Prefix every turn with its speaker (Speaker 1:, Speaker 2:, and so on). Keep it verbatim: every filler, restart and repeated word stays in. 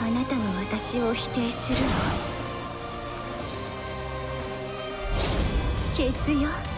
Speaker 1: あなたの私を否定するの？消すよ。